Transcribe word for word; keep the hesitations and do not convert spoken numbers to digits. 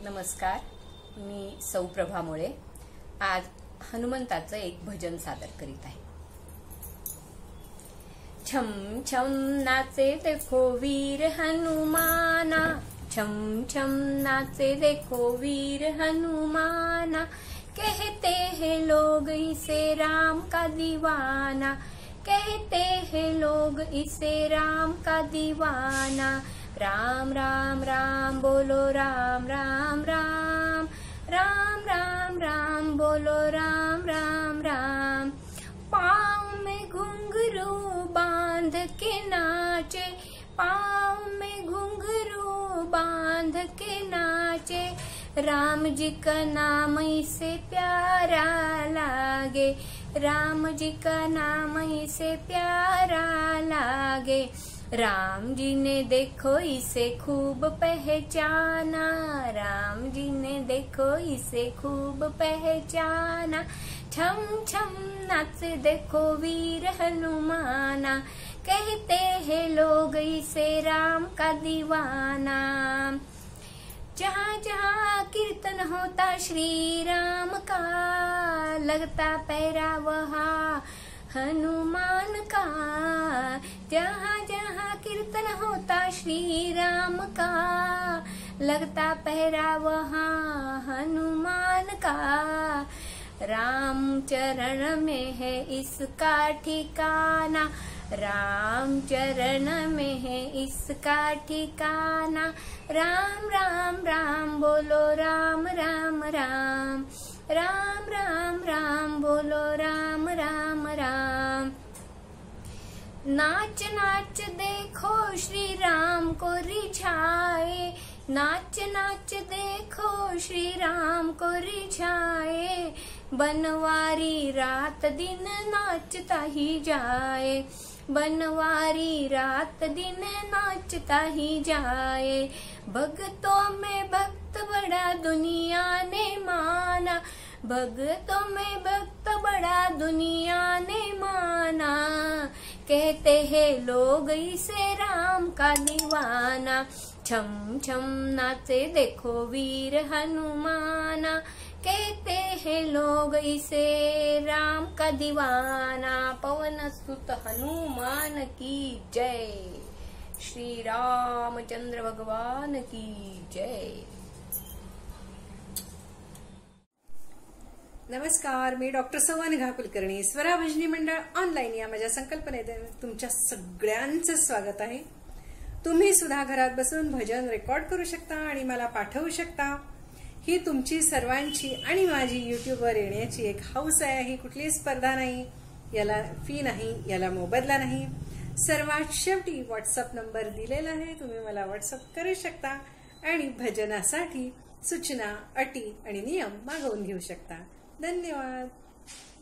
नमस्कार, मी सौ प्रभा मुळे आज हनुमंताचं एक भजन सादर करीत आहे। छम छम नाचे देखो वीर हनुमाना, छम छम नाचे देखो वीर हनुमाना, कहते हैं लोग इसे राम का दीवाना, कहते हैं लोग इसे राम का दीवाना। राम राम राम बोलो राम राम राम, राम राम राम बोलो राम राम राम। पाँव में घुंघरू बांध के नाचे, पाँव में घुंघरू बांध के नाचे, राम जी का नाम इसे प्यारा लागे, राम जी का नाम इसे प्यारा लागे। राम जी ने देखो इसे खूब पहचाना, राम जी ने देखो इसे खूब पहचाना। छम छम नाचे देखो वीर हनुमाना, कहते हैं लोग इसे राम का दीवाना। जहाँ जहाँ कीर्तन होता श्री राम का, लगता पैरा वहाँ हनुमान का। जहाँ जहाँ कीर्तन होता श्री राम का, लगता पहरा वहाँ हनुमान का। राम चरण में है इसका ठिकाना, राम चरण में है इसका ठिकाना। राम राम राम बोलो राम राम राम, राम राम राम बोलो राम राम राम। नाच नाच देखो श्री राम को रिझाए, नाच नाच देखो श्री राम को रिझाए। बनवारी रात दिन नाचता ही जाए, बनवारी रात दिन नाचता ही जाए। भक्तों में भक्त बड़ा दुनिया ने माना, भक्तों में भक्त बड़ा दुनिया ने माना। कहते हैं लोग इसे राम का दीवाना। छम छम नाचे देखो वीर हनुमाना, कहते हैं लोग इसे राम का दीवाना। पवन सुत हनुमान की जय, श्री रामचंद्र भगवान की जय। नमस्कार, मी डॉक्टर सौवानिघा कुलकर्णी, स्वरा भजनी मंडळ ऑनलाईन या माझ्या संकल्पनेत तुमच्या सगळ्यांचं स्वागत आहे। तुम्ही सुद्धा घरात बसून भजन रेकॉर्ड करू शकता आणि मला पाठवू शकता। ही तुमची सर्वांची आणि माझी युट्यूबवर येण्याची एक हौस आहे। ही कुठलीही स्पर्धा नाही, याला फी नाही, याला मोबदला नाही। सर्वात शेवटी व्हॉट्सअप नंबर दिलेला आहे, तुम्ही मला व्हॉट्सअप करू शकता आणि भजनासाठी सूचना, अटी आणि नियम मागवून घेऊ शकता। धन्यवाद।